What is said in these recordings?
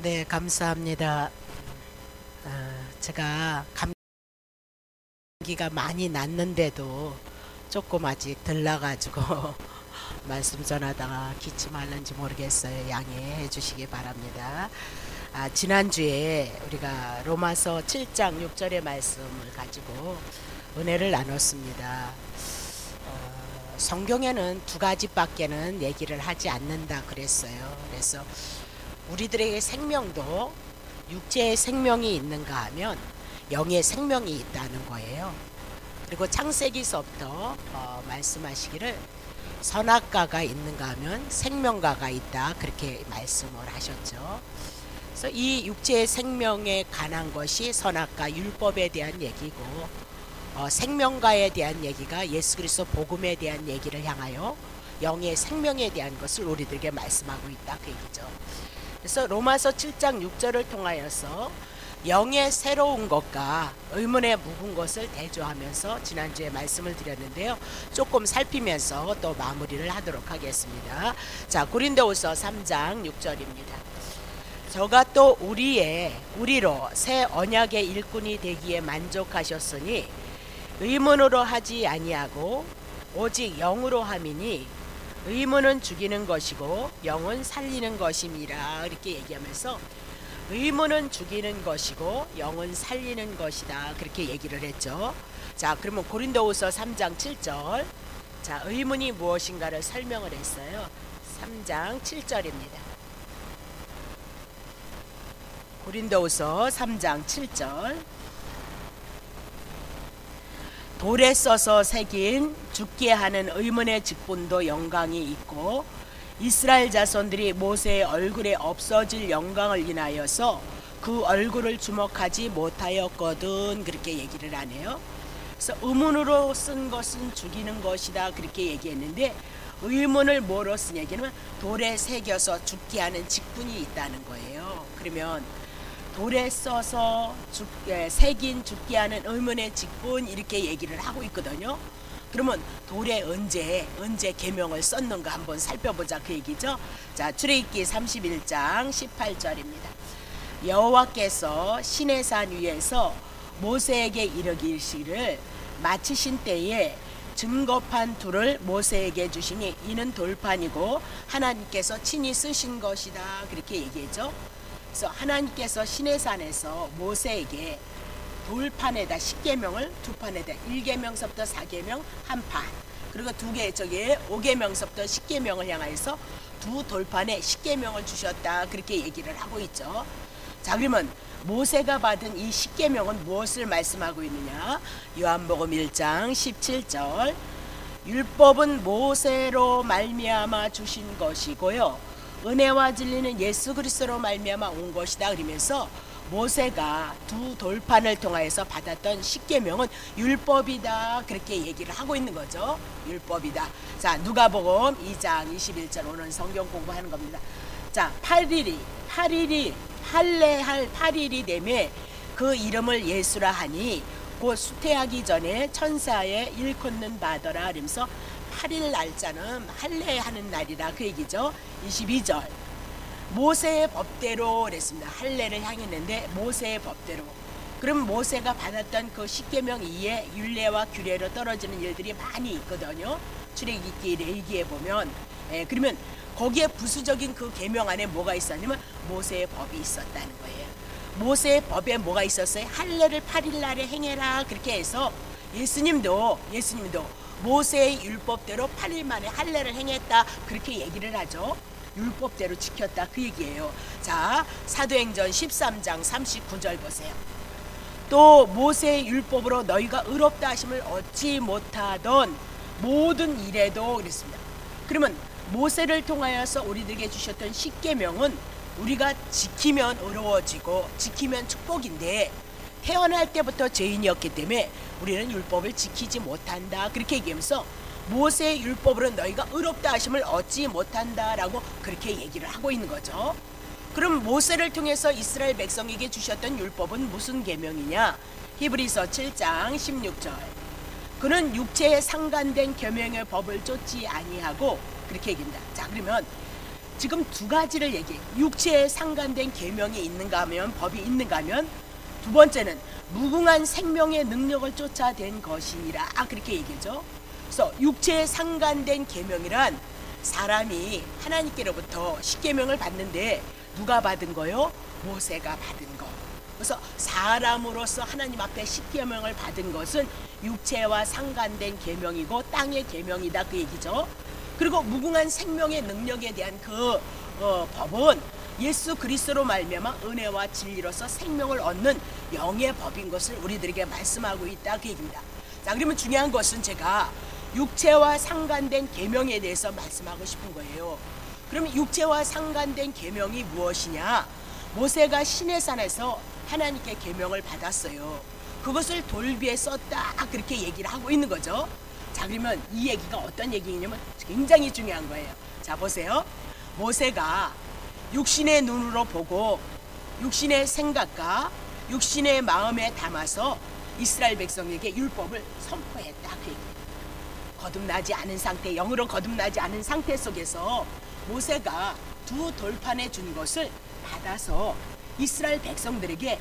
네, 감사합니다. 제가 감기가 많이 났는데도 조금 아직 덜 나가지고 말씀 전하다가 기침할는지 모르겠어요. 양해해 주시기 바랍니다. 지난주에 우리가 로마서 7장 6절의 말씀을 가지고 은혜를 나눴습니다. 성경에는 두 가지밖에는 얘기를 하지 않는다 그랬어요. 그래서 우리들에게 생명도 육체의 생명이 있는가 하면 영의 생명이 있다는 거예요. 그리고 창세기서부터 말씀하시기를 선악과가 있는가 하면 생명과가 있다, 그렇게 말씀을 하셨죠. 그래서 이 육체의 생명에 관한 것이 선악과 율법에 대한 얘기고, 생명과에 대한 얘기가 예수 그리스도 복음에 대한 얘기를 향하여 영의 생명에 대한 것을 우리들에게 말씀하고 있다, 그 얘기죠. 그래서 로마서 7장 6절을 통하여서 영의 새로운 것과 의문의 묵은 것을 대조하면서 지난주에 말씀을 드렸는데요. 조금 살피면서 또 마무리를 하도록 하겠습니다. 자, 고린도후서 3장 6절입니다. 저가 또 우리로 새 언약의 일꾼이 되기에 만족하셨으니 의문으로 하지 아니하고 오직 영으로 함이니 의문은 죽이는 것이고 영은 살리는 것임이라, 이렇게 얘기하면서 의문은 죽이는 것이고 영은 살리는 것이다, 그렇게 얘기를 했죠. 자, 그러면 고린도후서 3장 7절, 자, 의문이 무엇인가를 설명을 했어요. 3장 7절입니다. 고린도후서 3장 7절, 돌에 써서 새긴 죽게 하는 의문의 직분도 영광이 있고 이스라엘 자손들이 모세의 얼굴에 없어질 영광을 인하여서 그 얼굴을 주목하지 못하였거든, 그렇게 얘기를 하네요. 그래서 의문으로 쓴 것은 죽이는 것이다, 그렇게 얘기했는데 의문을 뭐로 쓴 얘기는 돌에 새겨서 죽게 하는 직분이 있다는 거예요. 그러면 돌에 써서 새긴 죽게 하는 의문의 직분, 이렇게 얘기를 하고 있거든요. 그러면 돌에 언제 계명을 썼는가 한번 살펴보자, 그 얘기죠. 자, 출애굽기 31장 18절입니다. 여호와께서 시내산 위에서 모세에게 이르기를 마치신 때에 증거판 둘을 모세에게 주시니 이는 돌판이고 하나님께서 친히 쓰신 것이다, 그렇게 얘기했죠. 그래서 하나님께서 시내산에서 모세에게 돌판에다 10계명을 두 판에다 1계명서부터 4계명 한 판, 그리고 두 개 5계명서부터 10계명을 향하여서 두 돌판에 10계명을 주셨다, 그렇게 얘기를 하고 있죠. 자, 그러면 모세가 받은 이 10계명은 무엇을 말씀하고 있느냐? 요한복음 1장 17절, 율법은 모세로 말미암아 주신 것이고요 은혜와 진리는 예수 그리스도로 말미암아 온 것이다, 그러면서 모세가 두 돌판을 통하여서 받았던 10계명은 율법이다, 그렇게 얘기를 하고 있는 거죠. 율법이다. 자, 누가복음 2장 21절, 오늘 성경 공부하는 겁니다. 자, 8일이 할례할 8일이 되매 그 이름을 예수라 하니 곧 수태하기 전에 천사의 일컫는 바더라, 그러면서 8일 날짜는 할례하는 날이라, 그 얘기죠. 22절, 모세의 법대로 그랬습니다. 할례를 향했는데 모세의 법대로. 그럼 모세가 받았던 그 10계명 이에 율례와 규례로 떨어지는 일들이 많이 있거든요. 출애굽기 레위기에 보면. 그러면 거기에 부수적인 그 계명 안에 뭐가 있었냐면 모세의 법이 있었다는 거예요. 모세의 법에 뭐가 있었어요? 할례를 8일 날에 행해라, 그렇게 해서 예수님도 모세의 율법대로 8일 만에 할례를 행했다, 그렇게 얘기를 하죠. 율법대로 지켰다, 그 얘기예요. 자, 사도행전 13장 39절 보세요. 또 모세의 율법으로 너희가 의롭다 하심을 얻지 못하던 모든 일에도 그랬습니다. 그러면 모세를 통하여서 우리들에게 주셨던 10계명은 우리가 지키면 의로워지고 지키면 축복인데 태어날 때부터 죄인이었기 때문에 우리는 율법을 지키지 못한다, 그렇게 얘기하면서 모세의 율법으로 너희가 의롭다 하심을 얻지 못한다라고 그렇게 얘기를 하고 있는 거죠. 그럼 모세를 통해서 이스라엘 백성에게 주셨던 율법은 무슨 계명이냐? 히브리서 7장 16절, 그는 육체에 상관된 계명의 법을 쫓지 아니하고, 그렇게 얘기합니다. 자, 그러면 지금 두 가지를 얘기해. 육체에 상관된 계명이 있는가 하면, 법이 있는가 하면, 두 번째는 무궁한 생명의 능력을 쫓아낸 것이니라, 그렇게 얘기죠. 그래서 육체에 상관된 계명이란 사람이 하나님께로부터 십계명을 받는데 누가 받은 거요? 모세가 받은 거. 그래서 사람으로서 하나님 앞에 십계명을 받은 것은 육체와 상관된 계명이고 땅의 계명이다, 그 얘기죠. 그리고 무궁한 생명의 능력에 대한 그 법은 예수 그리스도로 말미암아 은혜와 진리로서 생명을 얻는 영의 법인 것을 우리들에게 말씀하고 있다, 그 얘기입니다. 자, 그러면 중요한 것은 제가 육체와 상관된 계명에 대해서 말씀하고 싶은 거예요. 그러면 육체와 상관된 계명이 무엇이냐? 모세가 시내산에서 하나님께 계명을 받았어요. 그것을 돌 위에 썼다, 그렇게 얘기를 하고 있는 거죠. 자, 그러면 이 얘기가 어떤 얘기냐면 굉장히 중요한 거예요. 자, 보세요. 모세가 육신의 눈으로 보고 육신의 생각과 육신의 마음에 담아서 이스라엘 백성에게 율법을 선포했다, 그 얘기예요. 거듭나지 않은 상태, 영으로 거듭나지 않은 상태 속에서 모세가 두 돌판에 준 것을 받아서 이스라엘 백성들에게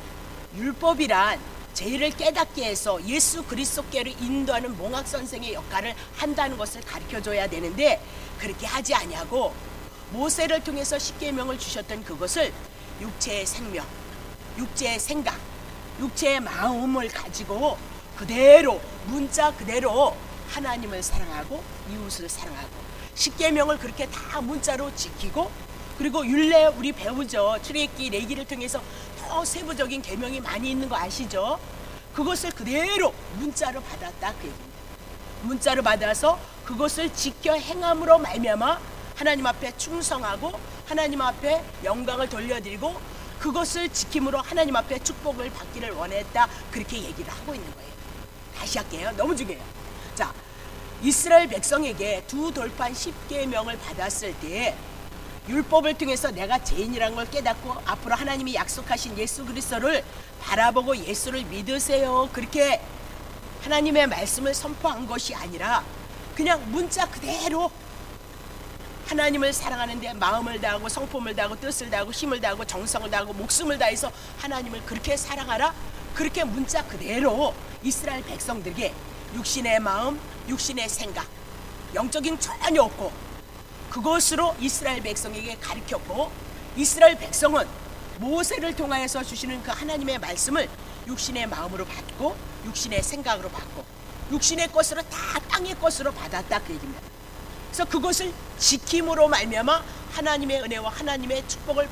율법이란 죄를 깨닫게 해서 예수 그리스도께로 인도하는 몽학 선생의 역할을 한다는 것을 가르쳐줘야 되는데, 그렇게 하지 아니하고 모세를 통해서 십계명을 주셨던 그것을 육체의 생명, 육체의 생각, 육체의 마음을 가지고 그대로, 문자 그대로 하나님을 사랑하고 이웃을 사랑하고, 십계명을 그렇게 다 문자로 지키고, 그리고 율례 우리 배우죠. 출애굽기, 레위기를 통해서 더 세부적인 계명이 많이 있는 거 아시죠? 그것을 그대로 문자로 받았다, 그 얘기입니다. 문자로 받아서 그것을 지켜 행함으로 말미암아 하나님 앞에 충성하고 하나님 앞에 영광을 돌려드리고 그것을 지킴으로 하나님 앞에 축복을 받기를 원했다, 그렇게 얘기를 하고 있는 거예요. 다시 할게요. 너무 중요해요. 자, 이스라엘 백성에게 두 돌판 십계명을 받았을 때 율법을 통해서 내가 죄인이라는 걸 깨닫고 앞으로 하나님이 약속하신 예수 그리스도를 바라보고 예수를 믿으세요, 그렇게 하나님의 말씀을 선포한 것이 아니라 그냥 문자 그대로 하나님을 사랑하는데 마음을 다하고 성품을 다하고 뜻을 다하고 힘을 다하고 정성을 다하고 목숨을 다해서 하나님을 그렇게 사랑하라, 그렇게 문자 그대로 이스라엘 백성들에게 육신의 마음, 육신의 생각, 영적인 전혀 없고 그것으로 이스라엘 백성에게 가르쳤고, 이스라엘 백성은 모세를 통하여서 주시는 그 하나님의 말씀을 육신의 마음으로 받고 육신의 생각으로 받고 육신의 것으로 다 땅의 것으로 받았다, 그 얘기입니다. 그래서 그것을 지킴으로 말미암아 하나님의 은혜와 하나님의 축복을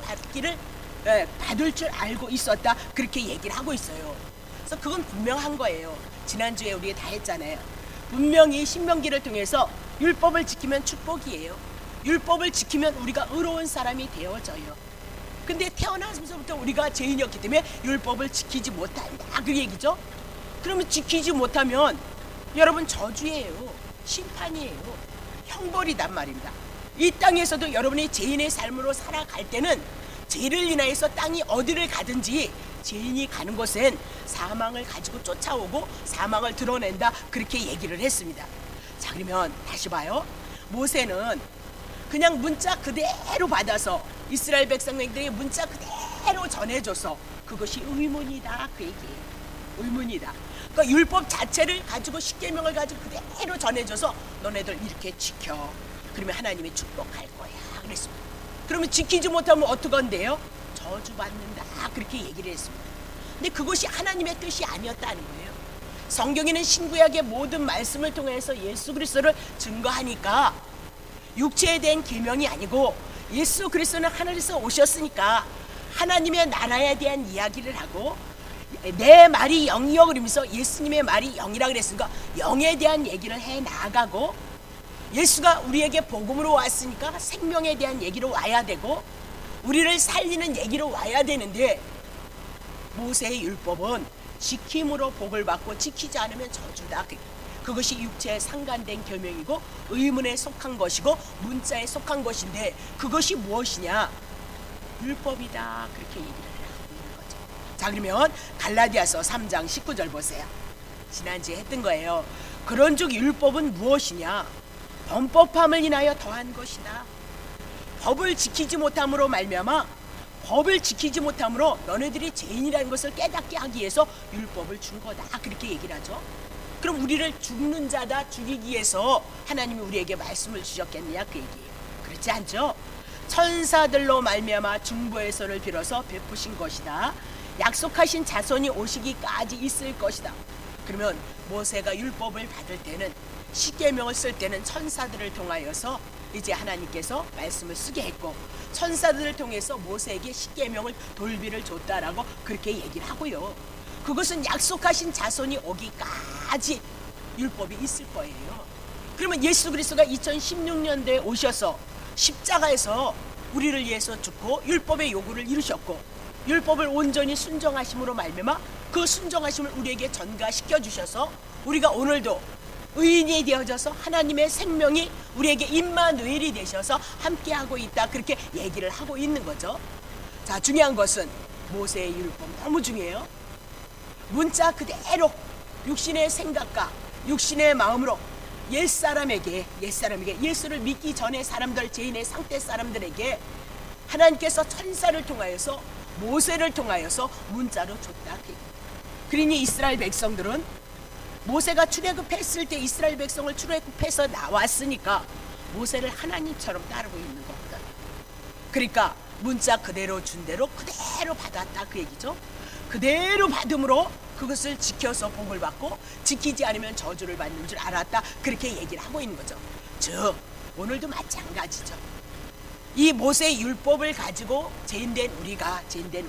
받을 줄 알고 있었다, 그렇게 얘기를 하고 있어요. 그래서 그건 분명한 거예요. 지난주에 우리 다 했잖아요. 분명히 신명기를 통해서 율법을 지키면 축복이에요. 율법을 지키면 우리가 의로운 사람이 되어져요. 근데 태어나면서부터 우리가 죄인이었기 때문에 율법을 지키지 못한다, 그 얘기죠. 그러면 지키지 못하면 여러분 저주예요. 심판이에요. 형벌이단 말입니다. 이 땅에서도 여러분이 죄인의 삶으로 살아갈 때는 죄를 인하여서 땅이 어디를 가든지 죄인이 가는 곳엔 사망을 가지고 쫓아오고 사망을 드러낸다, 그렇게 얘기를 했습니다. 자, 그러면 다시 봐요. 모세는 그냥 문자 그대로 받아서 이스라엘 백성들에게 문자 그대로 전해줘서 그것이 의문이다, 그 얘기예요. 의문이다. 그러니까 율법 자체를 가지고 십계명을 가지고 그대로 전해줘서 너네들 이렇게 지켜, 그러면 하나님이 축복할 거야, 그랬습니다. 그러면 지키지 못하면 어떡한데요? 저주받는다, 그렇게 얘기를 했습니다. 근데 그것이 하나님의 뜻이 아니었다는 거예요. 성경에는 신구약의 모든 말씀을 통해서 예수 그리스도를 증거하니까 육체에 대한 계명이 아니고 예수 그리스도는 하늘에서 오셨으니까 하나님의 나라에 대한 이야기를 하고, 내 말이 영이여 그러면서 예수님의 말이 영이라 그랬으니까 영에 대한 얘기를 해 나가고, 예수가 우리에게 복음으로 왔으니까 생명에 대한 얘기로 와야 되고 우리를 살리는 얘기로 와야 되는데, 모세의 율법은 지킴으로 복을 받고 지키지 않으면 저주다, 그것이 육체에 상관된 계명이고 의문에 속한 것이고 문자에 속한 것인데, 그것이 무엇이냐? 율법이다, 그렇게 얘기를 하고 있는 거죠. 자, 그러면 갈라디아서 3장 19절 보세요. 지난주에 했던 거예요. 그런즉 율법은 무엇이냐? 범법함을 인하여 더한 것이다. 법을 지키지 못함으로 말미암아 법을 지키지 못함으로 너네들이 죄인이라는 것을 깨닫게 하기 위해서 율법을 준 거다, 그렇게 얘기를 하죠. 그럼 우리를 죽는 자다 죽이기 위해서 하나님이 우리에게 말씀을 주셨겠느냐, 그 얘기예요. 그렇지 않죠? 천사들로 말미암아 중보의 손을 빌어서 베푸신 것이다. 약속하신 자손이 오시기까지 있을 것이다. 그러면 모세가 율법을 받을 때는, 십계명을 쓸 때는 천사들을 통하여서 이제 하나님께서 말씀을 쓰게 했고, 천사들을 통해서 모세에게 십계명을 돌비를 줬다라고 그렇게 얘기를 하고요. 그것은 약속하신 자손이 오기까지 율법이 있을 거예요. 그러면 예수 그리스도가 2016년도에 오셔서 십자가에서 우리를 위해서 죽고 율법의 요구를 이루셨고, 율법을 온전히 순종하심으로 말미암아 그 순종하심을 우리에게 전가시켜 주셔서 우리가 오늘도 의인이 되어져서 하나님의 생명이 우리에게 임마누엘이 되셔서 함께하고 있다, 그렇게 얘기를 하고 있는 거죠. 자, 중요한 것은 모세의 율법 너무 중요해요. 문자 그대로 육신의 생각과 육신의 마음으로 옛사람에게 예수를 믿기 전에 사람들, 죄인의 상태 사람들에게 하나님께서 천사를 통하여서 모세를 통하여서 문자로 줬다. 그러니 이스라엘 백성들은 모세가 출애굽했을 때 이스라엘 백성을 출애굽해서 나왔으니까 모세를 하나님처럼 따르고 있는 거거든. 그러니까 문자 그대로 준 대로 그대로 받았다, 그 얘기죠. 그대로 받음으로 그것을 지켜서 복을 받고 지키지 않으면 저주를 받는 줄 알았다, 그렇게 얘기를 하고 있는 거죠. 즉 오늘도 마찬가지죠. 이 모세의 율법을 가지고 죄인된 우리가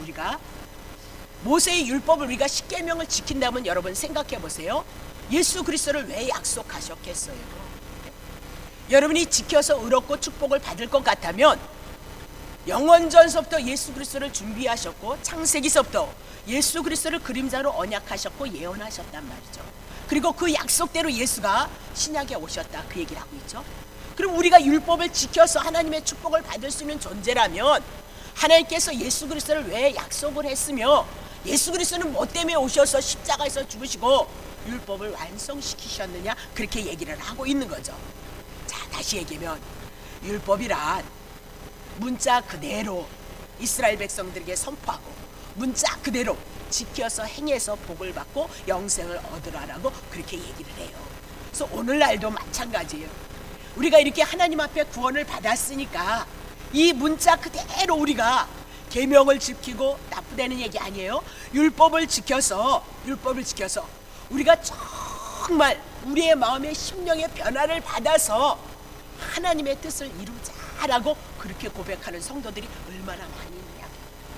모세의 율법을 우리가 십계명을 지킨다면 여러분 생각해 보세요. 예수 그리스도를 왜 약속하셨겠어요? 여러분이 지켜서 의롭고 축복을 받을 것 같다면 영원전서부터 예수 그리스도를 준비하셨고 창세기서부터 예수 그리스도를 그림자로 언약하셨고 예언하셨단 말이죠. 그리고 그 약속대로 예수가 신약에 오셨다, 그 얘기를 하고 있죠. 그럼 우리가 율법을 지켜서 하나님의 축복을 받을 수 있는 존재라면 하나님께서 예수 그리스도를 왜 약속을 했으며 예수 그리스도는 뭐 때문에 오셔서 십자가에서 죽으시고 율법을 완성시키셨느냐, 그렇게 얘기를 하고 있는 거죠. 자, 다시 얘기하면 율법이란 문자 그대로 이스라엘 백성들에게 선포하고 문자 그대로 지켜서 행해서 복을 받고 영생을 얻으라라고 그렇게 얘기를 해요. 그래서 오늘날도 마찬가지예요. 우리가 이렇게 하나님 앞에 구원을 받았으니까 이 문자 그대로 우리가 계명을 지키고 나쁘다는 얘기 아니에요. 율법을 지켜서 우리가 정말 우리의 마음의 심령의 변화를 받아서 하나님의 뜻을 이루자라고 그렇게 고백하는 성도들이 얼마나 많이 있냐.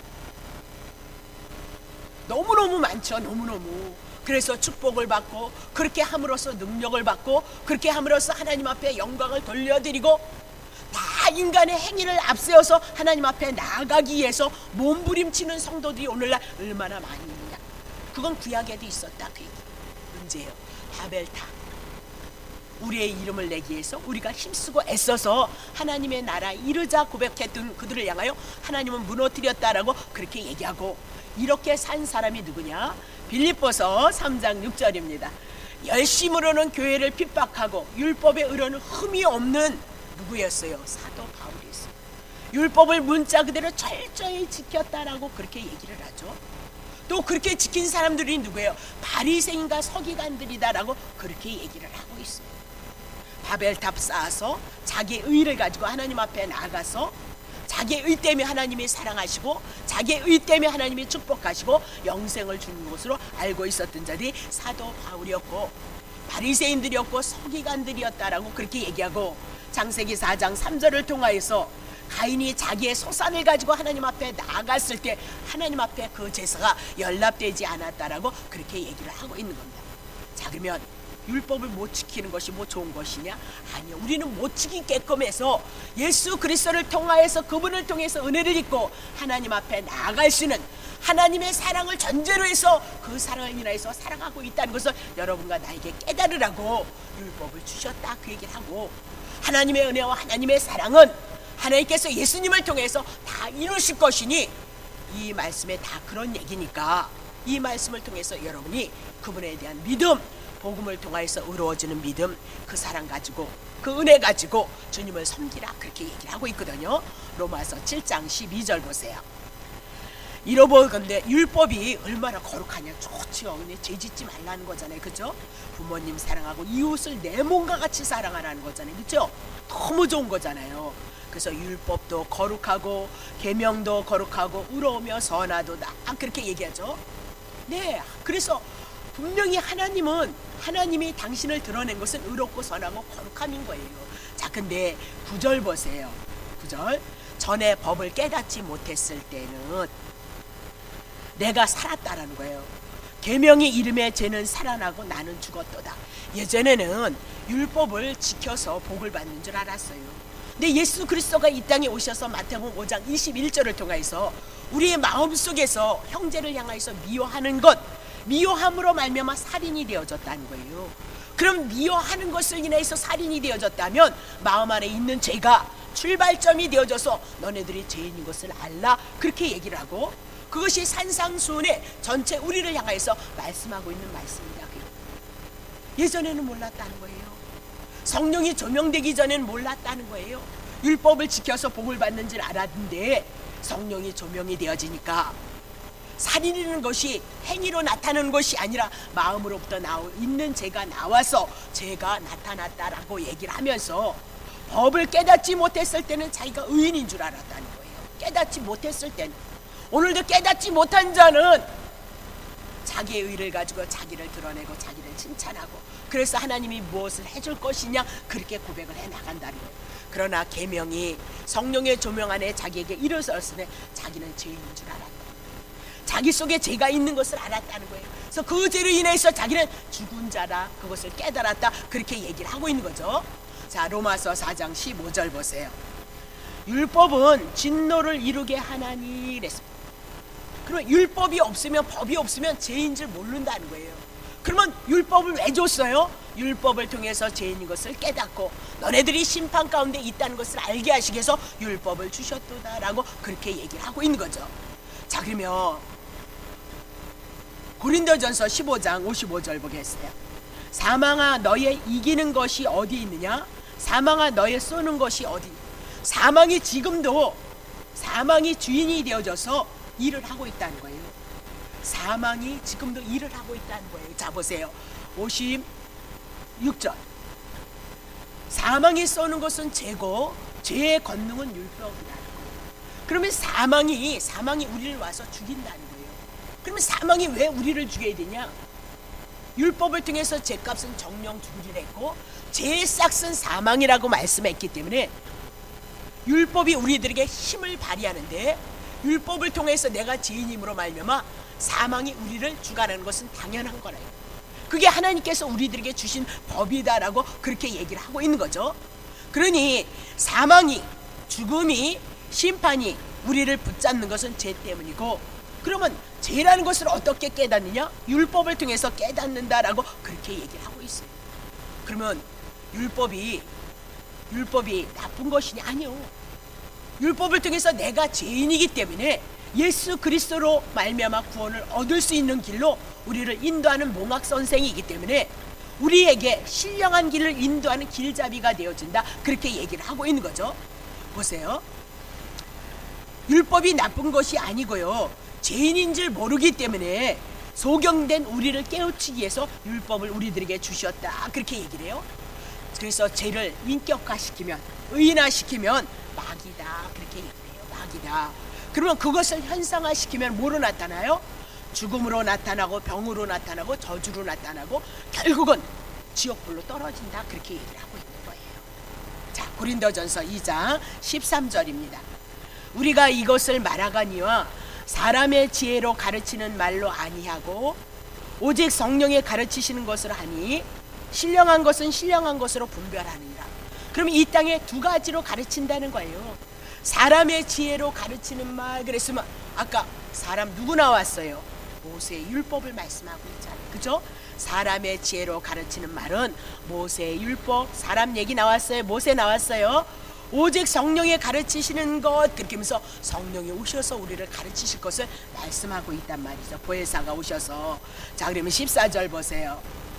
너무너무 많죠. 너무너무. 그래서 축복을 받고 그렇게 함으로써 능력을 받고 그렇게 함으로써 하나님 앞에 영광을 돌려드리고 다 인간의 행위를 앞세워서 하나님 앞에 나아가기 위해서 몸부림치는 성도들이 오늘날 얼마나 많이 있느냐. 그건 구약에도 있었다, 그 얘기. 문제예요. 바벨탑, 우리의 이름을 내기 위해서 우리가 힘쓰고 애써서 하나님의 나라에 이르자 고백했던 그들을 향하여 하나님은 무너뜨렸다라고 그렇게 얘기하고, 이렇게 산 사람이 누구냐? 빌립보서 3장 6절입니다. 열심으로는 교회를 핍박하고 율법의 의로는 흠이 없는 누구였어요? 사도 바울이었어요. 율법을 문자 그대로 철저히 지켰다라고 그렇게 얘기를 하죠. 또 그렇게 지킨 사람들이 누구예요? 바리새인과 서기관들이다라고 그렇게 얘기를 하고 있어요. 바벨탑 쌓아서 자기의 의를 가지고 하나님 앞에 나아가서 자기의 의 때문에 하나님이 사랑하시고 자기의 의 때문에 하나님이 축복하시고 영생을 주는 것으로 알고 있었던 자들이 사도 바울이었고 바리새인들이었고 서기관들이었다라고 그렇게 얘기하고, 창세기 4장 3절을 통하여서 가인이 자기의 소산을 가지고 하나님 앞에 나아갔을 때 하나님 앞에 그 제사가 연락되지 않았다라고 그렇게 얘기를 하고 있는 겁니다. 자, 그러면 율법을 못 지키는 것이 뭐 좋은 것이냐? 아니요. 우리는 못 지키게끔 해서 예수 그리스도를 통하여서 그분을 통해서 은혜를 입고 하나님 앞에 나아갈 수 있는 하나님의 사랑을 전제로 해서 그 사랑을 인하여서 사랑하고 있다는 것을 여러분과 나에게 깨달으라고 율법을 주셨다, 그 얘기를 하고, 하나님의 은혜와 하나님의 사랑은 하나님께서 예수님을 통해서 다 이루실 것이니 이 말씀에 다 그런 얘기니까 이 말씀을 통해서 여러분이 그분에 대한 믿음, 복음을 통하여서 의로워지는 믿음, 그 사랑 가지고, 그 은혜 가지고 주님을 섬기라, 그렇게 얘기를 하고 있거든요. 로마서 7장 12절 보세요. 이러보건대 율법이 얼마나 거룩하냐. 좋지요. 근데 죄 짓지 말라는 거잖아요, 그죠? 부모님 사랑하고 이웃을 내 몸과 같이 사랑하라는 거잖아요, 그죠? 너무 좋은 거잖아요. 그래서 율법도 거룩하고 계명도 거룩하고 의로우며 선하도다, 그렇게 얘기하죠. 네, 그래서 분명히 하나님이 당신을 드러낸 것은 의롭고 선하고 거룩함인 거예요. 자, 근데 9절 보세요. 9절, 전에 법을 깨닫지 못했을 때는 내가 살았다라는 거예요. 계명이 이름에 죄는 살아나고 나는 죽었도다. 예전에는 율법을 지켜서 복을 받는 줄 알았어요. 근데 예수 그리스도가 이 땅에 오셔서 마태복음 5장 21절을 통해서 우리의 마음속에서 형제를 향하여서 미워하는 것, 미워함으로 말미암아 살인이 되어졌다는 거예요. 그럼 미워하는 것을 인해서 살인이 되어졌다면 마음 안에 있는 죄가 출발점이 되어져서 너네들이 죄인인 것을 알라, 그렇게 얘기를 하고, 그것이 산상수훈의 전체 우리를 향하여서 말씀하고 있는 말씀이다. 예전에는 몰랐다는 거예요. 성령이 조명되기 전에는 몰랐다는 거예요. 율법을 지켜서 복을 받는 줄 알았는데 성령이 조명이 되어지니까 살인이라는 것이 행위로 나타나는 것이 아니라 마음으로부터 있는 죄가 나와서 죄가 나타났다라고 얘기를 하면서, 법을 깨닫지 못했을 때는 자기가 의인인 줄 알았다는 거예요. 깨닫지 못했을 때는. 오늘도 깨닫지 못한 자는 자기의 의를 가지고 자기를 드러내고 자기를 칭찬하고, 그래서 하나님이 무엇을 해줄 것이냐, 그렇게 고백을 해 나간다는 거예요. 그러나 계명이 성령의 조명 안에 자기에게 일어섰을 때 자기는 죄인인 줄 알았다. 자기 속에 죄가 있는 것을 알았다는 거예요. 그래서 그 죄로 인해서 자기는 죽은 자라, 그것을 깨달았다, 그렇게 얘기를 하고 있는 거죠. 자, 로마서 4장 15절 보세요. 율법은 진노를 이루게 하나니 그랬습니다. 그러면 율법이 없으면, 법이 없으면 죄인 줄 모른다는 거예요. 그러면 율법을 왜 줬어요? 율법을 통해서 죄인인 것을 깨닫고 너네들이 심판 가운데 있다는 것을 알게 하시기 위해서 율법을 주셨도다라고 그렇게 얘기를 하고 있는 거죠. 자, 그러면 고린도전서 15장 55절 보겠어요. 사망아 너의 이기는 것이 어디 있느냐? 사망아 너의 쏘는 것이 어디? 사망이 지금도, 사망이 주인이 되어져서 일을 하고 있다는 거예요. 사망이 지금도 일을 하고 있다는 거예요. 자, 보세요. 56절. 사망이 쏘는 것은 죄고 죄의 권능은 율법이라는 거예요. 그러면 사망이 우리를 와서 죽인다는 거예요. 그러면 사망이 왜 우리를 죽여야 되냐? 율법을 통해서 죄값은 정령 죽으리라 했고 죄의 싹은 사망이라고 말씀했기 때문에 율법이 우리들에게 힘을 발휘하는데, 율법을 통해서 내가 죄인임으로 말미암아 사망이 우리를 죽어가는 것은 당연한 거래요. 그게 하나님께서 우리들에게 주신 법이다라고 그렇게 얘기를 하고 있는 거죠. 그러니 사망이, 죽음이, 심판이 우리를 붙잡는 것은 죄 때문이고, 그러면 죄라는 것을 어떻게 깨닫느냐? 율법을 통해서 깨닫는다라고 그렇게 얘기를 하고 있어요. 그러면 율법이 나쁜 것이냐? 아니요. 율법을 통해서 내가 죄인이기 때문에 예수 그리스도로 말미암아 구원을 얻을 수 있는 길로 우리를 인도하는 몽학 선생이기 때문에 우리에게 신령한 길을 인도하는 길잡이가 되어진다, 그렇게 얘기를 하고 있는 거죠. 보세요. 율법이 나쁜 것이 아니고요, 죄인인 줄 모르기 때문에 소경된 우리를 깨우치기 위해서 율법을 우리들에게 주셨다, 그렇게 얘기를 해요. 그래서 죄를 인격화시키면, 의인화시키면 마귀다, 그렇게 얘기를 해요. 마귀다. 그러면 그것을 현상화시키면 뭐로 나타나요? 죽음으로 나타나고 병으로 나타나고 저주로 나타나고 결국은 지옥불로 떨어진다, 그렇게 얘기를 하고 있는 거예요. 자, 고린도전서 2장 13절입니다. 우리가 이것을 말하거니와 사람의 지혜로 가르치는 말로 아니하고 오직 성령의 가르치시는 것으로 하니 신령한 것은 신령한 것으로 분별하느니라. 그럼 이 땅에 두 가지로 가르친다는 거예요. 사람의 지혜로 가르치는 말, 그랬으면 아까 사람 누구 나왔어요? 모세의 율법을 말씀하고 있잖아요, 그죠? 사람의 지혜로 가르치는 말은 모세의 율법, 사람 얘기 나왔어요. 모세 나왔어요. 오직 성령의 가르치시는 것, 그렇게 하면서 성령이 오셔서 우리를 가르치실 것을 말씀하고 있단 말이죠. 보혜사가 오셔서. 자, 그러면 14절 보세요.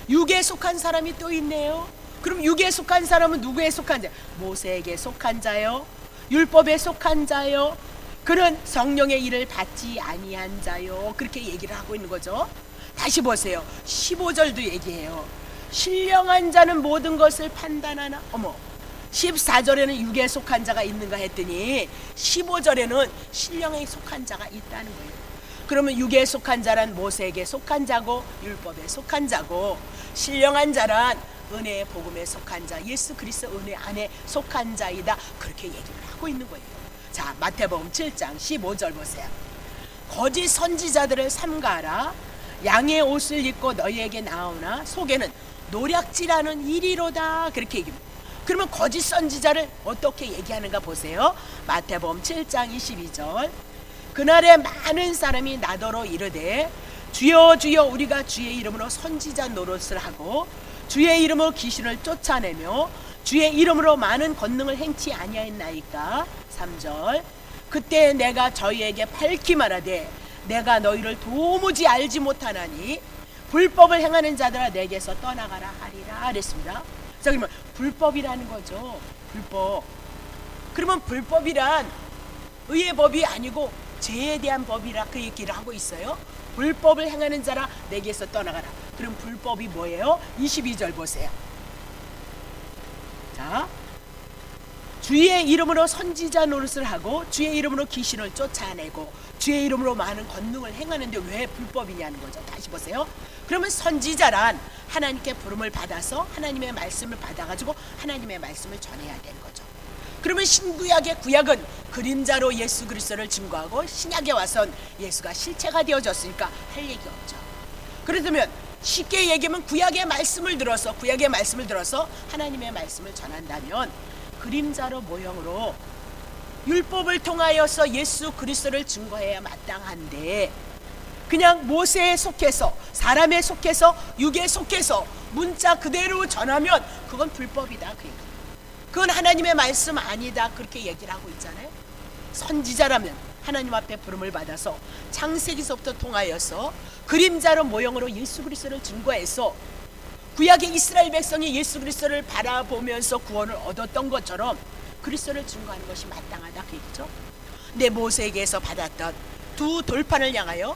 육에 속한 사람이 또 있네요. 그럼 육에 속한 사람은 누구에 속한 자? 모세에게 속한 자요, 율법에 속한 자요, 그는 성령의 일을 받지 아니한 자요. 그렇게 얘기를 하고 있는 거죠. 다시 보세요. 15절도 얘기해요. 신령한 자는 모든 것을 판단하나. 어머, 14절에는 육에 속한 자가 있는가 했더니 15절에는 신령에 속한 자가 있다는 거예요. 그러면 육에 속한 자란 모세에게 속한 자고, 율법에 속한 자고, 신령한 자란 은혜의 복음에 속한 자, 예수 그리스도 은혜 안에 속한 자이다. 그렇게 얘기를 하고 있는 거예요. 자, 마태복음 7장 15절 보세요. 거짓 선지자들을 삼가하라. 양의 옷을 입고 너희에게 나오나 속에는 노략질하는 이리로다. 그렇게 얘기합니다. 그러면 거짓 선지자를 어떻게 얘기하는가 보세요. 마태복음 7장 22절. 그날에 많은 사람이 나더러 이르되 주여 주여 우리가 주의 이름으로 선지자 노릇을 하고 주의 이름으로 귀신을 쫓아내며 주의 이름으로 많은 권능을 행치 아니하였나이까. 3절. 그때 내가 저희에게 밝히 말하되 내가 너희를 도무지 알지 못하나니 불법을 행하는 자들아 내게서 떠나가라 하리라 그랬습니다. 자, 그러면 불법이라는 거죠. 불법. 그러면 불법이란 의의 법이 아니고 죄에 대한 법이라 그 얘기를 하고 있어요. 불법을 행하는 자라 내게서 떠나가라. 그럼 불법이 뭐예요? 22절 보세요. 자, 주의 이름으로 선지자 노릇을 하고 주의 이름으로 귀신을 쫓아내고 주의 이름으로 많은 권능을 행하는데 왜 불법이냐는 거죠. 다시 보세요. 그러면 선지자란 하나님께 부름을 받아서 하나님의 말씀을 받아가지고 하나님의 말씀을 전해야 되는 거죠. 그러면 신구약의 구약은 그림자로 예수 그리스도를 증거하고 신약에 와선 예수가 실체가 되어졌으니까 할 얘기 없죠. 그렇다면 쉽게 얘기하면 구약의 말씀을 들어서 하나님의 말씀을 전한다면 그림자로 모형으로 율법을 통하여서 예수 그리스도를 증거해야 마땅한데 그냥 모세에 속해서 사람에 속해서 육에 속해서 문자 그대로 전하면 그건 불법이다 그 얘기. 그건 하나님의 말씀 아니다 그렇게 얘기를 하고 있잖아요. 선지자라면 하나님 앞에 부름을 받아서 창세기서부터 통하여서 그림자로 모형으로 예수 그리스도를 증거해서 구약의 이스라엘 백성이 예수 그리스도를 바라보면서 구원을 얻었던 것처럼 그리스도를 증거하는 것이 마땅하다 그 얘기죠. 근데 모세에게서 받았던 두 돌판을 향하여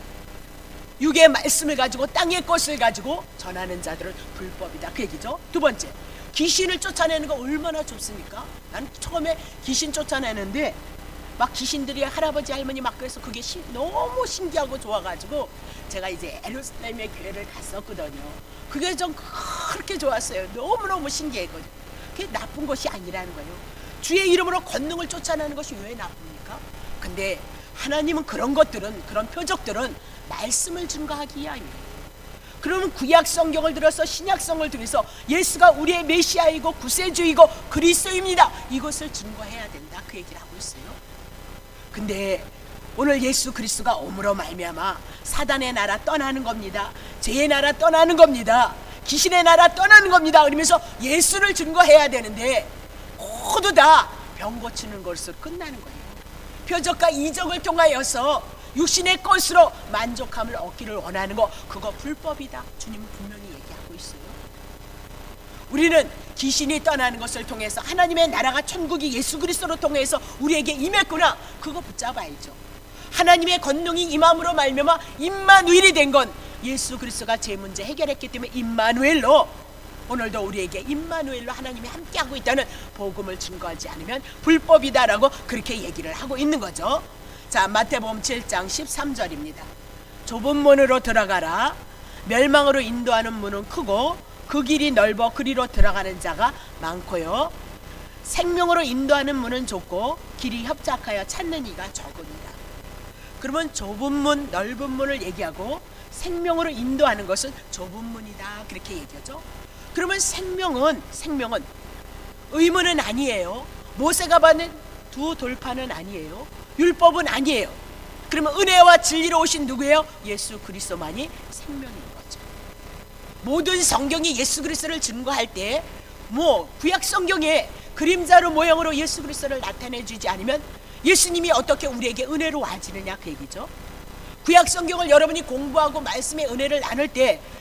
육의 말씀을 가지고 땅의 것을 가지고 전하는 자들은 불법이다 그 얘기죠. 두 번째, 귀신을 쫓아내는 거 얼마나 좋습니까? 난 처음에 귀신 쫓아내는데 막 귀신들이 할아버지 할머니 막 그래서 그게 너무 신기하고 좋아가지고 제가 이제 에루살렘의 교회를 갔었거든요. 그게 좀 그렇게 좋았어요. 너무너무 신기했거든요. 그게 나쁜 것이 아니라는 거예요. 주의 이름으로 권능을 쫓아내는 것이 왜 나쁩니까? 근데 하나님은 그런 것들은, 그런 표적들은 말씀을 증거하기 위함이에요. 그러면 구약 성경을 들어서 신약 성경을 들어서 예수가 우리의 메시아이고 구세주이고 그리스도입니다. 이것을 증거해야 된다 그 얘기를 하고 있어요. 근데 오늘 예수 그리스도가 오므로 말미암아 사단의 나라 떠나는 겁니다. 죄의 나라 떠나는 겁니다. 귀신의 나라 떠나는 겁니다. 그러면서 예수를 증거해야 되는데 모두 다 병 고치는 것으로 끝나는 거예요. 표적과 이적을 통하여서 육신의 것으로 만족함을 얻기를 원하는 거 그거 불법이다. 주님은 분명히 얘기하고 있어요. 우리는 귀신이 떠나는 것을 통해서 하나님의 나라가 천국이 예수 그리스도로 통해서 우리에게 임했구나. 그거 붙잡아야죠. 하나님의 권능이 임함으로 말미암아 임마누엘이 된 건 예수 그리스도가 제 문제 해결했기 때문에 임마누엘로 오늘도 우리에게 임마누엘로 하나님이 함께하고 있다는 복음을 증거하지 않으면 불법이다라고 그렇게 얘기를 하고 있는 거죠. 자, 마태복음 7장 13절입니다. 좁은 문으로 들어가라. 멸망으로 인도하는 문은 크고 그 길이 넓어 그리로 들어가는 자가 많고요. 생명으로 인도하는 문은 좁고 길이 협착하여 찾는 이가 적으니라. 그러면 좁은 문, 넓은 문을 얘기하고 생명으로 인도하는 것은 좁은 문이다 그렇게 얘기하죠. 그러면 생명은 의문은 아니에요. 모세가 받는 두 돌판은 아니에요. 율법은 아니에요. 그러면 은혜와 진리로 오신 누구예요? 예수 그리스도만이 생명인 거죠. 모든 성경이 예수 그리스도를 증거할 때 구약 성경에 그림자로 모형으로 예수 그리스도를 나타내 주지 않으면 예수님이 어떻게 우리에게 은혜로 와지느냐 그 얘기죠. 구약 성경을 여러분이 공부하고 말씀의 은혜를 나눌 때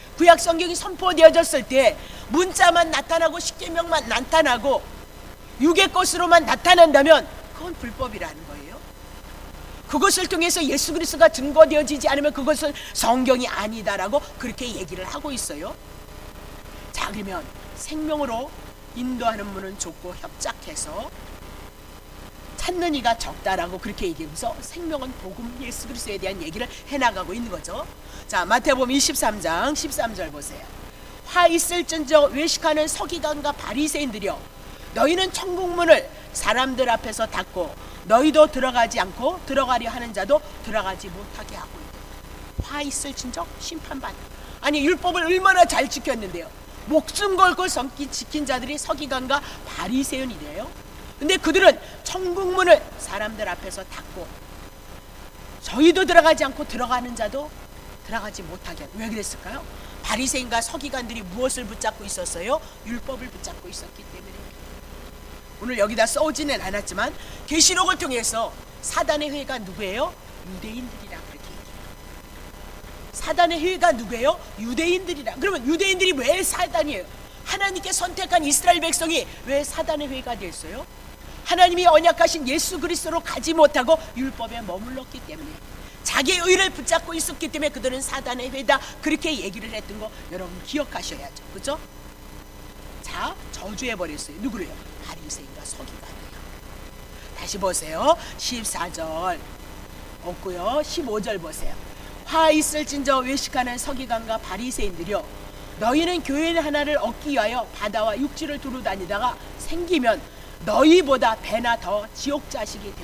구약 성경이 선포되어졌을 때 문자만 나타나고 십계명만 나타나고 육의 것으로만 나타난다면 그건 불법이라는 거예요. 그것을 통해서 예수 그리스도가 증거되어지지 않으면 그것은 성경이 아니다라고 그렇게 얘기를 하고 있어요. 자, 그러면 생명으로 인도하는 문은 좁고 협착해서 찾는 이가 적다라고 그렇게 얘기하면서 생명은 복음 예수 그리스도에 대한 얘기를 해나가고 있는 거죠. 자, 마태복음 23장 13절 보세요. 화 있을진저 외식하는 서기관과 바리새인들이여, 너희는 천국문을 사람들 앞에서 닫고 너희도 들어가지 않고 들어가려 하는 자도 들어가지 못하게 하고 있다. 화 있을진저 심판받는. 아니, 율법을 얼마나 잘 지켰는데요. 목숨 걸고 지킨 자들이 서기관과 바리새인이래요. 근데 그들은 천국문을 사람들 앞에서 닫고 저희도 들어가지 않고 들어가는 자도 들어가지 못하게. 왜 그랬을까요? 바리새인과 서기관들이 무엇을 붙잡고 있었어요? 율법을 붙잡고 있었기 때문에. 오늘 여기다 써오지는 않았지만 계시록을 통해서 사단의 회가 누구예요? 유대인들이라 그렇게 얘기해요. 사단의 회가 누구예요? 유대인들이라. 그러면 유대인들이 왜 사단이에요? 하나님께 선택한 이스라엘 백성이 왜 사단의 회가 됐어요? 하나님이 언약하신 예수 그리스도로 가지 못하고 율법에 머물렀기 때문에, 자기의 의를 붙잡고 있었기 때문에 그들은 사단의 회다 그렇게 얘기를 했던 거 여러분 기억하셔야죠. 그죠? 자, 저주해버렸어요. 누구를요? 바리새인과 서기관이에요. 다시 보세요. 14절 없고요. 15절 보세요. 화 있을진저 외식하는 서기관과 바리새인들이여, 너희는 교회 하나를 얻기 위하여 바다와 육지를 두루 다니다가 생기면 너희보다 배나 더 지옥 자식이 되고.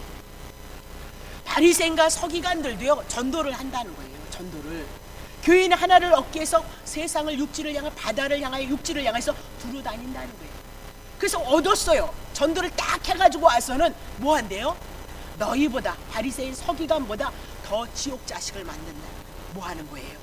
바리새인과 서기관들도요 전도를 한다는 거예요. 전도를. 교인 하나를 얻기 위해서 세상을 육지를 향해 바다를 향하여 육지를 향해서 두루 다닌다는 거예요. 그래서 얻었어요. 전도를 딱 해가지고 와서는 뭐 한대요? 너희보다, 바리새인 서기관보다 더 지옥 자식을 만든다. 뭐 하는 거예요?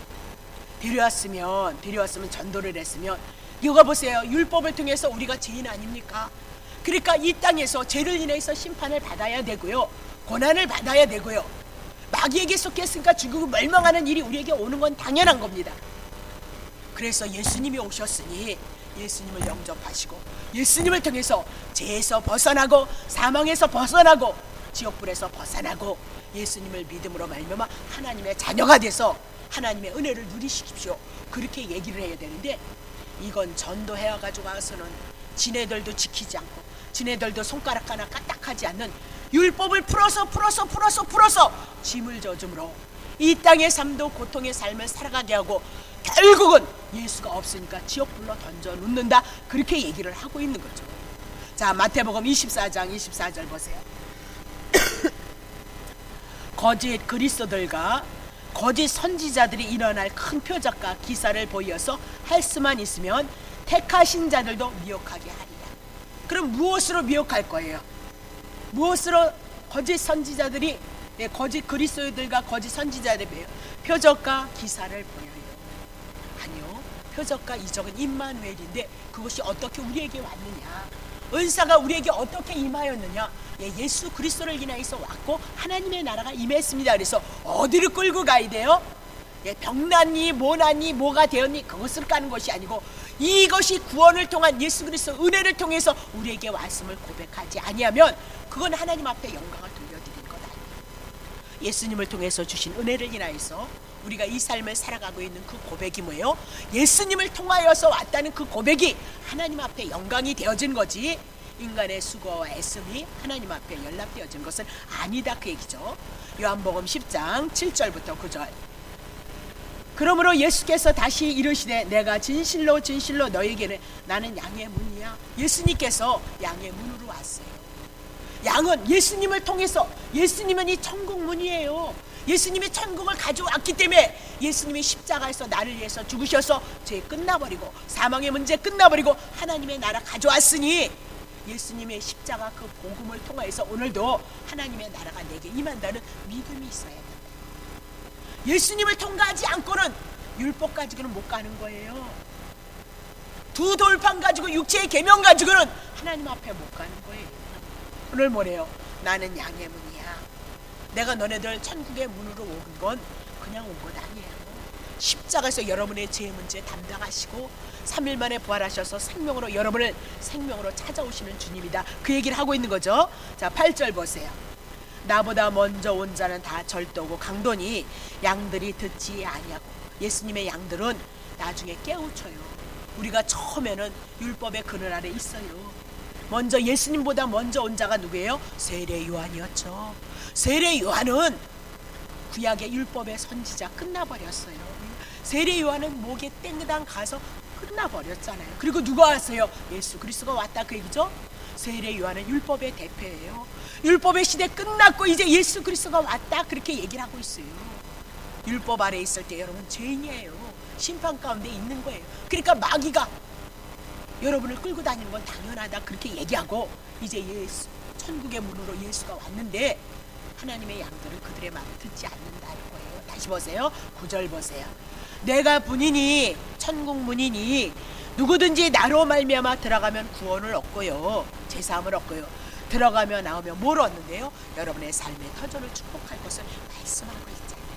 데려왔으면 전도를 했으면, 이거 보세요. 율법을 통해서 우리가 죄인 아닙니까? 그러니까 이 땅에서 죄를 인해서 심판을 받아야 되고요, 고난을 받아야 되고요, 마귀에게 속했으니까 죽고 멸망하는 일이 우리에게 오는 건 당연한 겁니다. 그래서 예수님이 오셨으니 예수님을 영접하시고 예수님을 통해서 죄에서 벗어나고 사망에서 벗어나고 지옥불에서 벗어나고 예수님을 믿음으로 말미암아 하나님의 자녀가 돼서 하나님의 은혜를 누리십시오. 그렇게 얘기를 해야 되는데, 이건 전도해가지고 와서는 지네들도 지키지 않고 지네들도 손가락 하나 까딱하지 않는 율법을 풀어서 짐을 져줌으로 이 땅의 삶도 고통의 삶을 살아가게 하고 결국은 예수가 없으니까 지옥불로 던져 놓는다. 그렇게 얘기를 하고 있는 거죠. 자, 마태복음 24장 24절 보세요. 거짓 그리스도들과 거짓 선지자들이 일어날 큰 표적과 기사를 보여서 할 수만 있으면 택하신 자들도 미혹하게 하리라. 그럼 무엇으로 미혹할 거예요? 무엇으로 거짓 선지자들이, 거짓 그리스도들과 거짓 선지자들이 표적과 기사를 보여요? 아니요, 표적과 이적은 임마누엘인데 그것이 어떻게 우리에게 왔느냐, 은사가 우리에게 어떻게 임하였느냐, 예수 그리스도를 인하여서 왔고 하나님의 나라가 임했습니다. 그래서 어디를 끌고 가야 돼요? 병났니 뭐났니 뭐가 되었니 그것을 까는 것이 아니고, 이것이 구원을 통한 예수 그리스도 은혜를 통해서 우리에게 왔음을 고백하지 아니하면 그건 하나님 앞에 영광을 돌려드리는 것 아니에요. 예수님을 통해서 주신 은혜를 인하여서 우리가 이 삶을 살아가고 있는 그 고백이 뭐예요? 예수님을 통하여서 왔다는 그 고백이 하나님 앞에 영광이 되어진 거지, 인간의 수고와 애씀이 하나님 앞에 연락되어진 것은 아니다, 그 얘기죠. 요한복음 10장 7절부터 9절. 그러므로 예수께서 다시 이르시되 내가 진실로 진실로 너에게는 나는 양의 문이야. 예수님께서 양의 문으로 왔어요. 양은 예수님을 통해서, 예수님은 이 천국 문이에요. 예수님이 천국을 가져왔기 때문에 예수님이 십자가에서 나를 위해서 죽으셔서 죄 끝나버리고 사망의 문제 끝나버리고 하나님의 나라 가져왔으니, 예수님의 십자가 그 복음을 통해서 오늘도 하나님의 나라가 내게 임한다는 믿음이 있어야 된다. 예수님을 통과하지 않고는 율법 가지고는 못 가는 거예요. 두 돌판 가지고 육체의 계명 가지고는 하나님 앞에 못 가는 거예요. 오늘 뭐래요? 나는 양의 문이야. 내가 너네들 천국의 문으로 온 건 그냥 온 것 아니에요. 십자가에서 여러분의 죄 문제 담당하시고 3일 만에 부활하셔서 생명으로 여러분을 생명으로 찾아오시는 주님이다. 그 얘기를 하고 있는 거죠. 자, 8절 보세요. 나보다 먼저 온 자는 다 절도고 강도니 양들이 듣지 아니하고. 예수님의 양들은 나중에 깨우쳐요. 우리가 처음에는 율법의 그늘 아래 있어요. 먼저 예수님보다 먼저 온 자가 누구예요? 세례 요한이었죠. 세례 요한은 구약의 율법의 선지자 끝나버렸어요. 세례 요한은 목에 땡그당 가서 끝나버렸잖아요. 그리고 누가 왔어요? 예수 그리스도가 왔다 그 얘기죠. 세례 요한은 율법의 대표예요. 율법의 시대 끝났고 이제 예수 그리스도가 왔다 그렇게 얘기를 하고 있어요. 율법 아래 있을 때 여러분 죄인이에요. 심판 가운데 있는 거예요. 그러니까 마귀가 여러분을 끌고 다니는 건 당연하다 그렇게 얘기하고 이제 예수 천국의 문으로 예수가 왔는데 하나님의 양들은 그들의 말을 듣지 않는다는 거예요. 다시 보세요. 9절 보세요. 내가 문이니 천국 문이니 누구든지 나로 말미암아 들어가면 구원을 얻고요 제사함을 얻고요 들어가며 나오며 뭘 얻는데요? 여러분의 삶의 터전을 축복할 것을 말씀하고 있잖아요.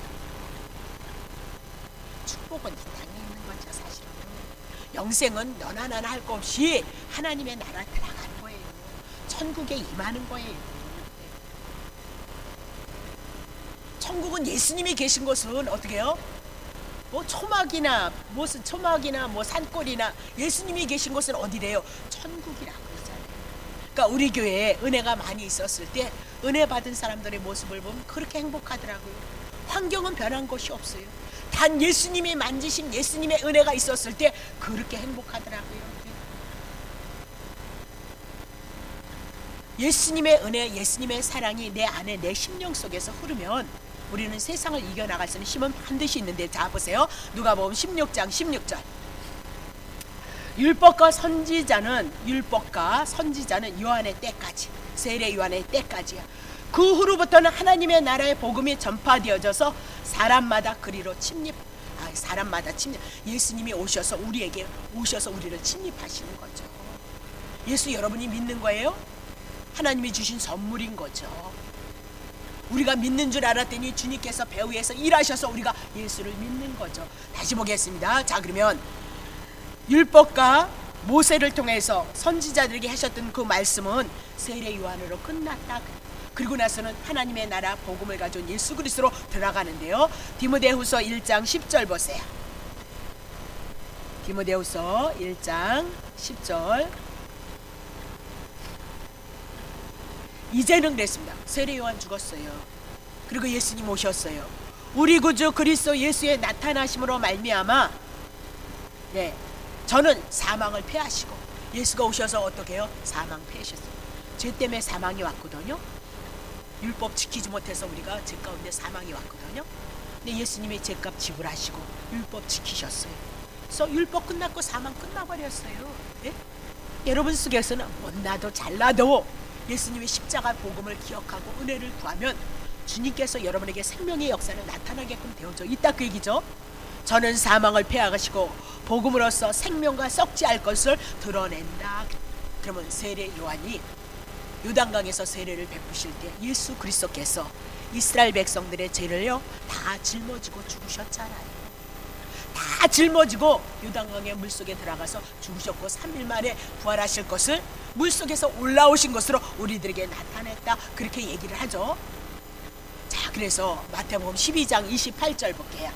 축복은 이 땅에 있는 거죠. 사실은 영생은 너나 나나 할 거 없이 하나님의 나라 들어가는 거예요. 천국에 임하는 거예요. 천국은 예수님이 계신 곳은 어떻게 해요? 뭐 초막이나 무슨 초막이나 뭐 산골이나 예수님이 계신 곳은 어디래요? 천국이라고 그러잖아요. 그러니까 우리 교회에 은혜가 많이 있었을 때 은혜 받은 사람들의 모습을 보면 그렇게 행복하더라고요. 환경은 변한 것이 없어요. 단 예수님이 만지신 예수님의 은혜가 있었을 때 그렇게 행복하더라고요. 예수님의 은혜, 예수님의 사랑이 내 안에 내 심령 속에서 흐르면 우리는 세상을 이겨나갈 수 있는 힘은 반드시 있는데, 자 보세요. 누가복음 16장 16절. 율법과 선지자는 요한의 때까지, 세례 요한의 때까지야. 그 후로부터는 하나님의 나라의 복음이 전파되어져서 사람마다 그리로 예수님이 오셔서 우리에게 우리를 침입하시는 거죠. 예수 여러분이 믿는 거예요? 하나님이 주신 선물인 거죠. 우리가 믿는 줄 알았더니 주님께서 배후에서 일하셔서 우리가 예수를 믿는 거죠. 다시 보겠습니다. 자, 그러면 율법과 모세를 통해서 선지자들에게 하셨던 그 말씀은 세례 요한으로 끝났다. 그리고 나서는 하나님의 나라 복음을 가져온 예수 그리스도로 들어가는데요. 디모데후서 1장 10절 보세요. 디모데후서 1장 10절. 이제는 그랬습니다. 세례 요한 죽었어요. 그리고 예수님 오셨어요. 우리 구주 그리스도 예수의 나타나심으로 말미암아 저는 사망을 패하시고, 예수가 오셔서 어떻게 해요? 사망 패하셨어요. 죄 때문에 사망이 왔거든요. 율법 지키지 못해서 우리가 죄 가운데 사망이 왔거든요. 근데 예수님이 죄값 지불하시고 율법 지키셨어요. 그래서 율법 끝났고 사망 끝나버렸어요. 예? 여러분 속에서는 못나도 잘나도 예수님의 십자가 복음을 기억하고 은혜를 구하면 주님께서 여러분에게 생명의 역사를 나타나게끔 되어져 있다 그 얘기죠. 저는 사망을 패하시고 복음으로써 생명과 썩지 않을 것을 드러낸다. 그러면 세례 요한이 요단강에서 세례를 베푸실 때 예수 그리스도께서 이스라엘 백성들의 죄를요 다 짊어지고 죽으셨잖아요. 다 짊어지고 요단강의 물속에 들어가서 죽으셨고 3일 만에 부활하실 것을 물속에서 올라오신 것으로 우리들에게 나타냈다. 그렇게 얘기를 하죠. 자, 그래서 마태복음 12장 28절 볼게요.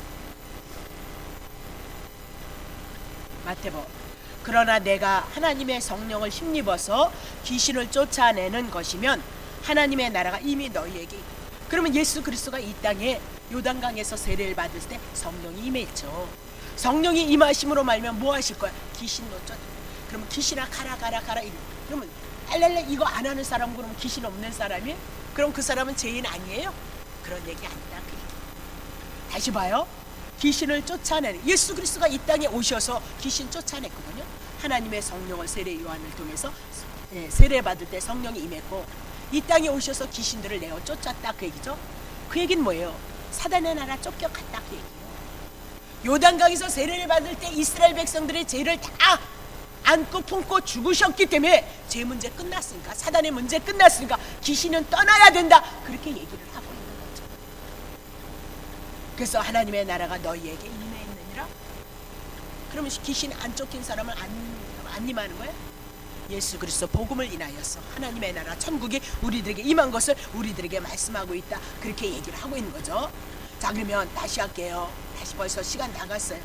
마태복음. 그러나 내가 하나님의 성령을 힘입어서 귀신을 쫓아내는 것이면 하나님의 나라가 이미 너희에게. 그러면 예수 그리스도가 이 땅에 요단강에서 세례를 받을 때 성령이 임했죠. 성령이 임하심으로 말면 뭐 하실 거야? 귀신 쫓아. 그러면 귀신아 가라. 그러면 알랄래 이거 안 하는 사람, 그러면 귀신 없는 사람이? 그럼 그 사람은 죄인 아니에요? 그런 얘기 아니다 그 얘기. 다시 봐요. 귀신을 쫓아내는 예수 그리스도가 이 땅에 오셔서 귀신 쫓아냈거든요. 하나님의 성령을 세례 요한을 통해서 세례 받을 때 성령이 임했고 이 땅에 오셔서 귀신들을 내어 쫓았다 그 얘기죠. 그 얘기는 뭐예요? 사단의 나라 쫓겨갔다 그 얘기예요. 요단강에서 세례를 받을 때 이스라엘 백성들의 죄를 다 안고 품고 죽으셨기 때문에 죄 문제 끝났으니까, 사단의 문제 끝났으니까 귀신은 떠나야 된다 그렇게 얘기를 하고 있는 거죠. 그래서 하나님의 나라가 너희에게 임해있느니라. 그러면 귀신 안 쫓긴 사람을 안 임하는 거예요? 예수 그리스도 복음을 인하여서 하나님의 나라 천국이 우리들에게 임한 것을 우리들에게 말씀하고 있다. 그렇게 얘기를 하고 있는 거죠. 자, 그러면 다시 할게요. 다시 벌써 시간 다 갔어요.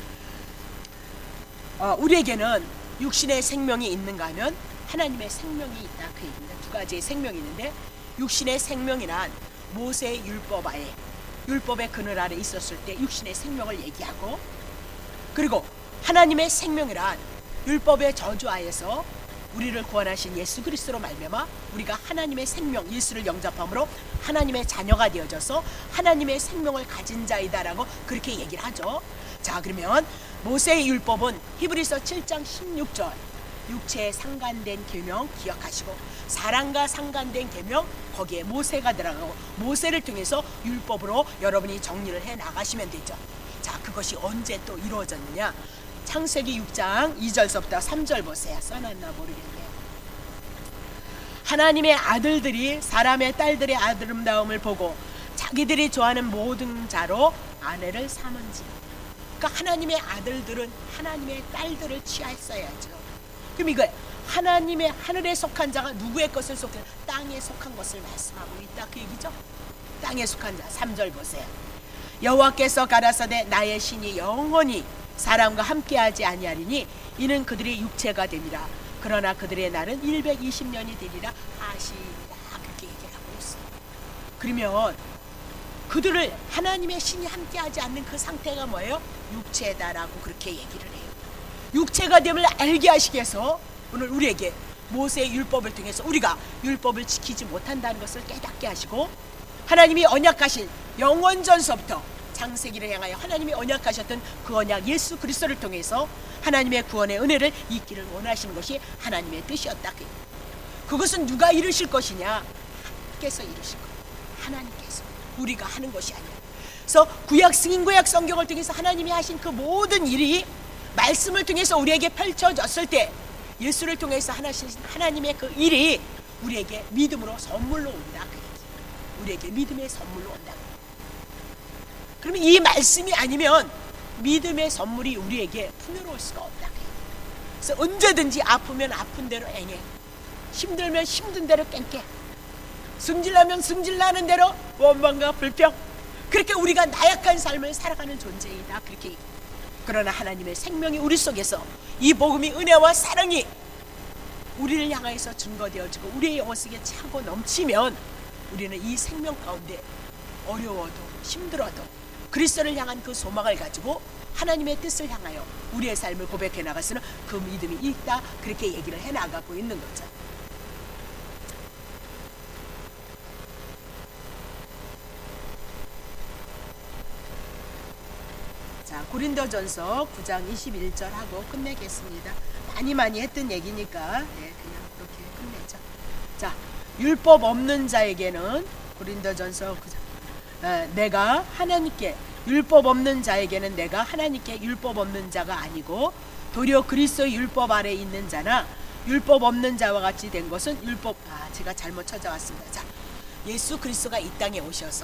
우리에게는 육신의 생명이 있는가 하면 하나님의 생명이 있다. 그 얘기입니다. 두 가지의 생명이 있는데, 육신의 생명이란 모세의 율법의 그늘 아래 있었을 때 육신의 생명을 얘기하고, 그리고 하나님의 생명이란 율법의 저주하에서 우리를 구원하신 예수 그리스도로 말미암아 우리가 하나님의 생명, 예수를 영접함으로 하나님의 자녀가 되어져서 하나님의 생명을 가진 자이다라고 그렇게 얘기를 하죠. 자, 그러면 모세의 율법은 히브리서 7장 16절 육체에 상관된 계명 기억하시고, 사랑과 상관된 계명 거기에 모세가 들어가고, 모세를 통해서 율법으로 여러분이 정리를 해 나가시면 되죠. 자, 그것이 언제 또 이루어졌느냐? 창세기 6장 2절서부터 3절 보세요. 써놨나 모르겠네요. 하나님의 아들들이 사람의 딸들의 아름다움을 보고 자기들이 좋아하는 모든 자로 아내를 삼은지. 그러니까 하나님의 아들들은 하나님의 딸들을 취하였어야죠. 그럼 이거예요. 하나님의 하늘에 속한 자가 누구의 것을 속해? 땅에 속한 것을 말씀하고 있다. 그 얘기죠. 땅에 속한 자. 3절 보세요. 여호와께서 가라사대 나의 신이 영원히 사람과 함께하지 아니하리니 이는 그들의 육체가 됨이라. 그러나 그들의 날은 120년이 되리라 하시리라. 그렇게 얘기를 하고 있어요. 그러면 그들을 하나님의 신이 함께하지 않는 그 상태가 뭐예요? 육체다라고 그렇게 얘기를 해요. 육체가 됨을 알게 하시기 위해서 오늘 우리에게 모세의 율법을 통해서 우리가 율법을 지키지 못한다는 것을 깨닫게 하시고, 하나님이 언약하신 영원전서부터 창세기를 향하여 하나님이 언약하셨던 그 언약 예수 그리스도를 통해서 하나님의 구원의 은혜를 잊기를 원하시는 것이 하나님의 뜻이었다. 그것은 누가 이루실 것이냐? 하나님께서 이루실 거예요. 하나님께서. 우리가 하는 것이 아니야. 그래서 구약 승인 구약 성경을 통해서 하나님이 하신 그 모든 일이 말씀을 통해서 우리에게 펼쳐졌을 때 예수를 통해서 하나님의 그 일이 우리에게 믿음으로 선물로 온다. 우리에게 믿음의 선물로 온다. 그러면 이 말씀이 아니면 믿음의 선물이 우리에게 풍요로울 수가 없다. 그래서 언제든지 아프면 아픈 대로 앵해, 힘들면 힘든 대로 깽깽, 승질나면 승질나는 대로 원망과 불평, 그렇게 우리가 나약한 삶을 살아가는 존재이다. 그렇게. 그러나 하나님의 생명이 우리 속에서 이 복음이 은혜와 사랑이 우리를 향하여서 증거되어지고 우리의 영혼 속에 차고 넘치면 우리는 이 생명 가운데 어려워도 힘들어도 그리스도를 향한 그 소망을 가지고 하나님의 뜻을 향하여 우리의 삶을 고백해 나갈 수는 그 믿음이 있다. 그렇게 얘기를 해 나가고 있는 거죠. 자, 고린도전서 9장 21절 하고 끝내겠습니다. 많이 했던 얘기니까 그냥 그렇게 끝내죠. 자, 율법 없는 자에게는 고린도전서 9장 내가 하나님께 율법 없는 자에게는 내가 하나님께 율법 없는 자가 아니고 도리어 그리스도의 율법 아래 있는 자나 율법 없는 자와 같이 된 것은 율법 제가 잘못 찾아왔습니다. 자, 예수 그리스도가 이 땅에 오셔서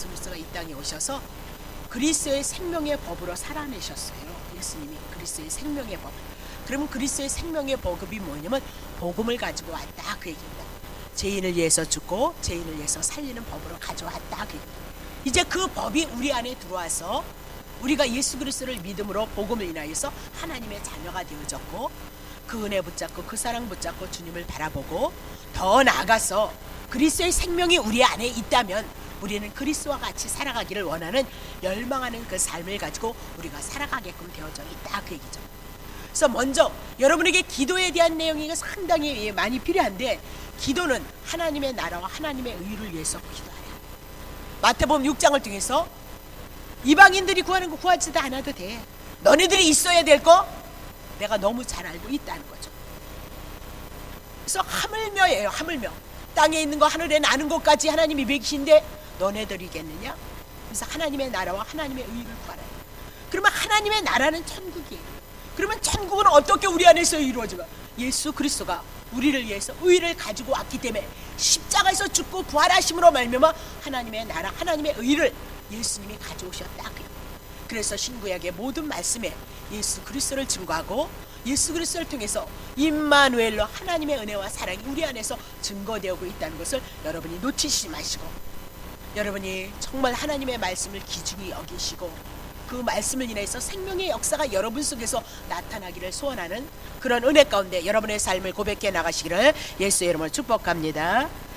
그리스도의 생명의 법으로 살아내셨어요. 예수님이 그리스도의 생명의 법. 그러면 그리스도의 생명의 법이 뭐냐면 복음을 가지고 왔다. 그 얘기입니다. 죄인을 위해서 죽고 죄인을 위해서 살리는 법으로 가져왔다. 그 얘기입니다. 이제 그 법이 우리 안에 들어와서 우리가 예수 그리스도를 믿음으로 복음을 인하여서 하나님의 자녀가 되어졌고, 그 은혜 붙잡고 그 사랑 붙잡고 주님을 바라보고 더 나아가서 그리스도의 생명이 우리 안에 있다면 우리는 그리스도와 같이 살아가기를 원하는 열망하는 그 삶을 가지고 우리가 살아가게끔 되어져 있다. 그 얘기죠. 그래서 먼저 여러분에게 기도에 대한 내용이 상당히 많이 필요한데, 기도는 하나님의 나라와 하나님의 의를 위해서 기도하라. 마태복음 6장을 통해서 이방인들이 구하는 거 구하지도 않아도 돼. 너네들이 있어야 될 거 내가 너무 잘 알고 있다는 거죠. 그래서 하물며예요. 하물며. 땅에 있는 거 하늘에 나는 것까지 하나님이 먹이신데 너네들이겠느냐? 그래서 하나님의 나라와 하나님의 의를 구하라. 그러면 하나님의 나라는 천국이에요. 그러면 천국은 어떻게 우리 안에서 이루어지면 예수 그리스도가 우리를 위해서 의를 가지고 왔기 때문에 십자가에서 죽고 부활하심으로 말미암아 하나님의 나라, 하나님의 의를 예수님이 가져오셨다. 그래서 신구약의 모든 말씀에 예수 그리스도를 증거하고 예수 그리스도를 통해서 임마누엘로 하나님의 은혜와 사랑이 우리 안에서 증거되고 있다는 것을 여러분이 놓치지 마시고, 여러분이 정말 하나님의 말씀을 귀중히 여기시고 그 말씀을 인해서 생명의 역사가 여러분 속에서 나타나기를 소원하는 그런 은혜 가운데 여러분의 삶을 고백해 나가시기를 예수의 이름으로 축복합니다.